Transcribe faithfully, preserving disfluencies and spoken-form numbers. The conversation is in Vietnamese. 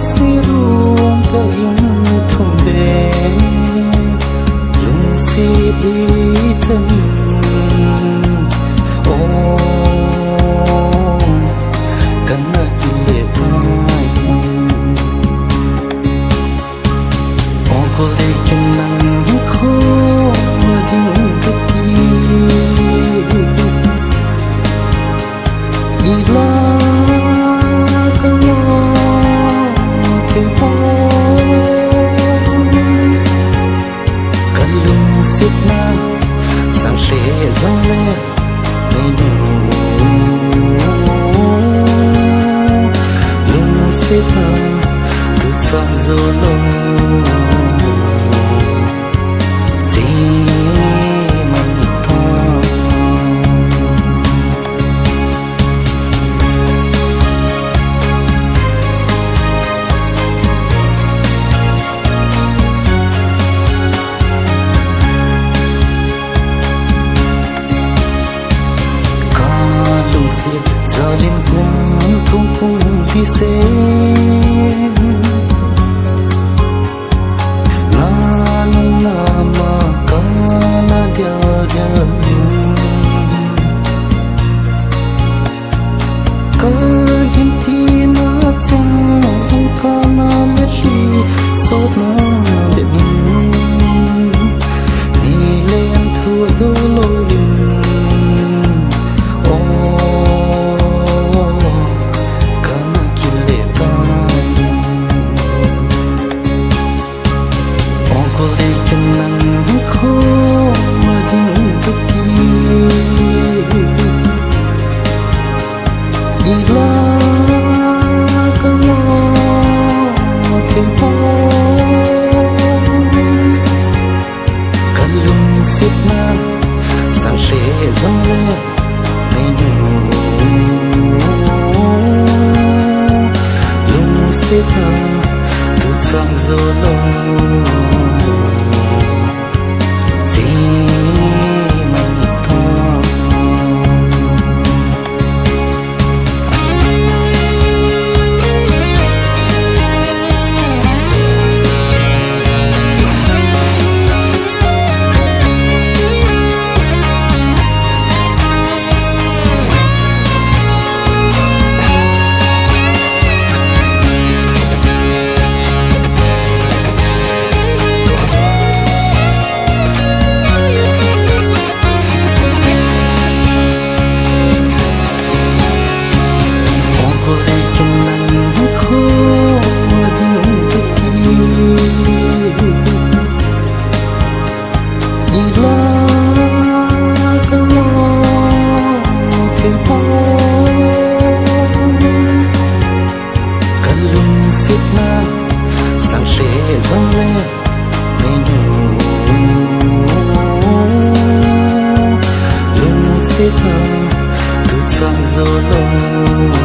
sirum kain thumbe lung si đi chân ô cần là kia tai ô cô đi chân nắng khô đừng thức đi đi la sang lệ gió lệ lung xếp tu chọn rồi chỉ mình thôi giờ lên cùng cùng cùng đi xe na nung na ma ca na dia dia ca kim ti na chang chung ca na me hi so na de min ni len thu zo lo sang lệ gió lệ lung xếp tu chọn rồi chỉ mình thôi sang lệ gió lệ lung xếp tu chọn rồi